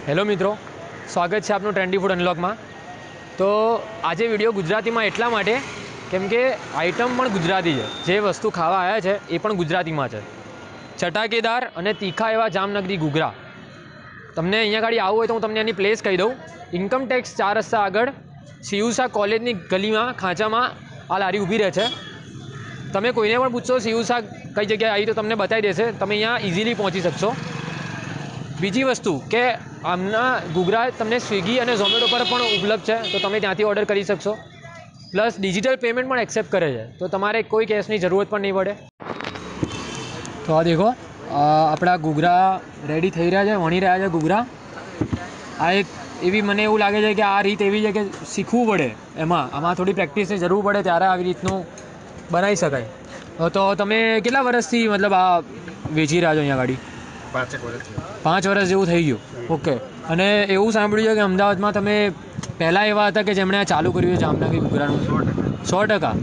Hello મિત્રો, સ્વાગત છે આપનું ટ્રેન્ડી ફૂડ અનલોકમાં। તો આજે વિડીયો ગુજરાતીમાં એટલા માટે કેમ કે આઇટમ પણ ગુજરાતી છે, જે વસ્તુ ખાવા આવ્યા છે એ પણ ગુજરાતીમાં છે। ચટાકેદાર અને તીખા એવા જામનગરી ઘૂઘરા। તમને અહીંયા ગાડી આવવું હોય તો હું તમને એની પ્લેસ કહી દઉં। ઇન્કમ ટેક્સ 4 રસ્તા આગળ શિવસા કોલેજની ગલીમાં ખાંચામાં આ લારી ઊભી રહે છે। તમે કોઈને પણ પૂછશો શિવસા કઈ જગ્યાએ આવી તો તમને બતાવી દેશે, તમે અહીંયા ઇઝીલી પહોંચી શકશો। બીજી વસ્તુ કે આમના ઘૂઘરા તમને સ્વિગી અને ઝોમેટો પર પણ ઉપલબ્ધ છે, તો તમે ત્યાંથી ઓર્ડર કરી શકશો। પ્લસ ડિજિટલ પેમેન્ટ પણ એક્સેપ્ટ કરે છે, તો તમારે કોઈ કેશની જરૂરત પણ નહીં પડે। તો આ દેખો, આપણા ઘૂઘરા રેડી થઈ રહ્યા છે, વણી રહ્યા છે ઘૂઘરા। આ એક એવી મને એવું લાગે છે કે આ રીત એવી છે કે શીખવું પડે, આમાં થોડી પ્રેક્ટિસની જરૂર પડે ત્યારે આવી રીતનું બનાવી શકાય। તો તમે કેટલા વર્ષથી મતલબ આ વેચી રહ્યા છો અહીંયા ગાડી? 5 વર્ષ જેવું થઈ ગયું। ઓકે। અને એવું સાંભળ્યું છે કે અમદાવાદમાં તમે પહેલાં એવા હતા કે જેમણે આ ચાલુ કર્યું છે જામનગરી ઘૂઘરાનું? 100%।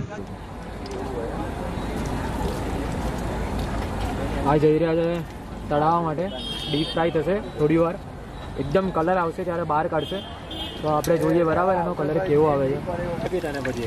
આ જઈ રહ્યા છે તળાવવા માટે, ડીપ ફ્રાય થશે થોડી વાર, એકદમ કલર આવશે ત્યારે બહાર કાઢશે, તો આપણે જોઈએ બરાબર એનો કલર કેવો આવે છે। પછી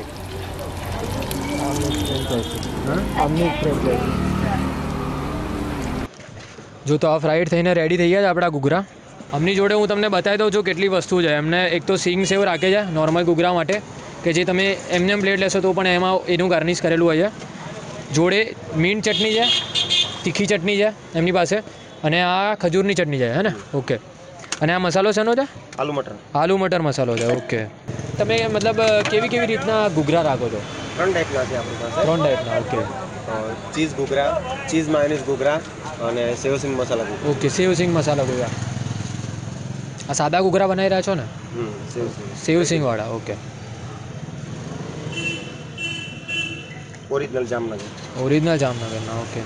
જો તો આ ફ્રાઈડ થઈને રેડી થઈ ગયા છે આપણા ઘૂઘરા। આમની જોડે હું તમને બતાવી દઉં છું કેટલી વસ્તુ છે। એમને એક તો સિંગ સેવ રાખે છે નોર્મલ ઘૂઘરા માટે, કે જે તમે એમને પ્લેટ લેશો તો પણ એમાં એનું ગાર્નિશ કરેલું હોય છે। જોડે મીન્ટ ચટણી છે, તીખી ચટણી છે એમની પાસે, અને આ ખજૂરની ચટણી છે, હે ને? ઓકે। અને આ મસાલો શેનો છે? આલુ મટર મસાલો છે। ઓકે। તમે મતલબ કેવી કેવી રીતના ઘૂઘરા રાખો છો? 3 ટાઈપના છે આપણી પાસે। 3 ટાઈપના। ઓકે। ચીઝ ઘૂઘરા, ચીઝ માયોનીઝ ઘૂઘરા અને સેવસિંગ મસાલા ઘૂઘરા। ઓકે, સેવસિંગ મસાલા ઘૂઘરા। આ સાદા ઘૂઘરા બનાવી રહ્યા છો ને? સેવસિંગ વાળા। ઓકે। ઓરિજિનલ જામનગર। ઓરિજિનલ જામનગરના। ઓકે।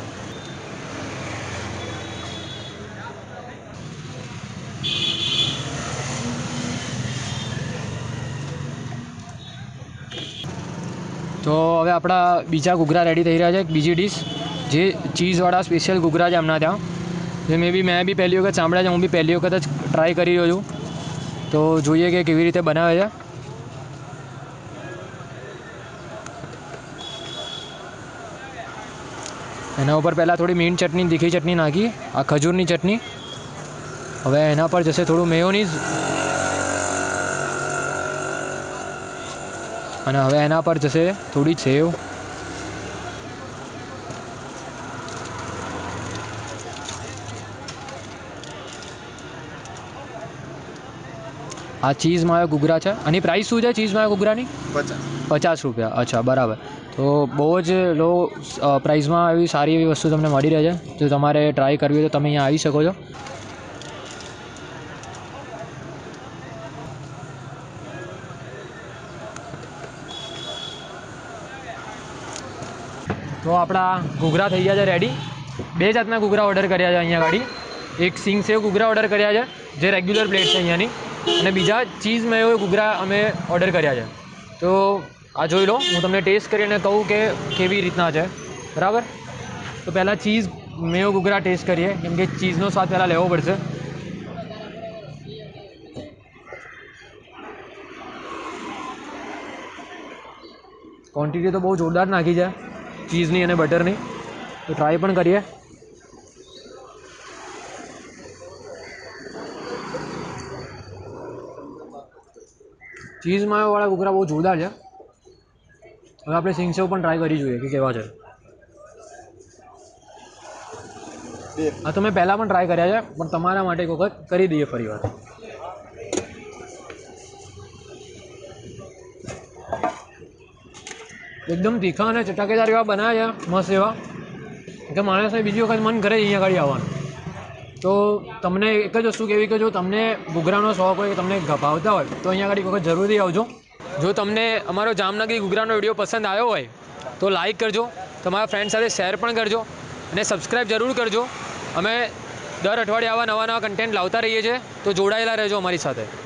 તો હવે આપણા બીજા ઘૂઘરા રેડી થઈ રહ્યા છે, બીજી ડીશ જે ચીઝવાળા સ્પેશિયલ ઘૂઘરા છે એમના ત્યાં, જે મેં બી પહેલી વખત સાંભળ્યા છે, હું બી પહેલી વખત જ ટ્રાય કરી રહ્યો છું। તો જોઈએ કે કેવી રીતે બનાવે છે। એના ઉપર પહેલાં થોડી મીન્ટ ચટણી, તીખી ચટણી નાખી, આ ખજૂરની ચટણી। હવે એના પર જશે થોડું મેયોનીઝ, અને હવે એના પર જશે થોડી સેવ, આ ચીઝ માયો ઘૂઘરા છે। આની પ્રાઇસ શું છે ચીઝ માયો ઘૂઘરાની? 50 રૂપિયા। અચ્છા, બરાબર। તો બહુ જ લો પ્રાઇસમાં એવી સારી એવી વસ્તુ તમને મળી રહે છે। જો તમારે ટ્રાય કરવી હોય તો તમે અહીંયા આવી શકો છો। તો આપણા ઘૂઘરા થઈ ગયા છે રેડી। 2 જાતના ઘૂઘરા ઓર્ડર કર્યા છે અહીંયા ગાડી। એક સિંગ સેવ ઘૂઘરા ઓર્ડર કર્યા છે, જે રેગ્યુલર પ્લેટ છે અહીંયાની, અને બીજા ચીઝ મેયો ઘૂઘરા અમે ઓર્ડર કર્યા છે। તો આ જોઈ લો, હું તમને ટેસ્ટ કરીને કહું કે કેવી રીતના છે, બરાબર? તો પહેલાં ચીઝ મેયો ઘૂઘરા ટેસ્ટ કરીએ, કેમ કે ચીઝનો સ્વાદ પહેલાં લેવો પડશે। ક્વોન્ટિટી તો બહુ જોરદાર નાખી છે ચીઝની અને બટરની, તો ટ્રાય પણ કરીએ। ચીઝ માયોવાળા ઘૂઘરા બહુ જોરદાર છે। હવે આપણે સિંગ સેવ પણ ટ્રાય કરી જોઈએ કે કેવા છે। આ તો મેં પહેલાં પણ ટ્રાય કર્યા છે, પણ તમારા માટે એક વખત કરી દઈએ ફરી વાર। એકદમ તીખા અને ચટાકેદાર એવા બનાવ્યા છે, મસ્ત એવા, કે માણસને બીજી વખત મન કરે અહીંયા ગાડી આવવાનું। તો તમને એક જ વસ્તુ કહેવી કે જો તમને ઘૂઘરાનો શોખ હોય, તમને ભાવતા હોય, તો અહીંયા આગળ એક વખત જરૂરથી આવજો। જો તમને અમારો જામનગરી ઘૂઘરાનો વિડીયો પસંદ આવ્યો હોય તો લાઇક કરજો, તમારા ફ્રેન્ડ સાથે શેર પણ કરજો, અને સબસ્ક્રાઈબ જરૂર કરજો। અમે દર અઠવાડિયે આવા નવા કન્ટેન્ટ લાવતા રહીએ છીએ, તો જોડાયેલા રહેજો અમારી સાથે।